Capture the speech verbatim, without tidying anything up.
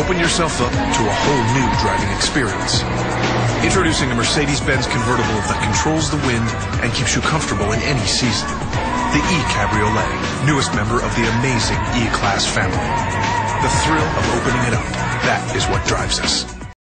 open yourself up to a whole new driving experience. Introducing a Mercedes-Benz convertible that controls the wind and keeps you comfortable in any season. The E-Cabriolet, newest member of the amazing E-Class family. The thrill of opening it up, that is what drives us.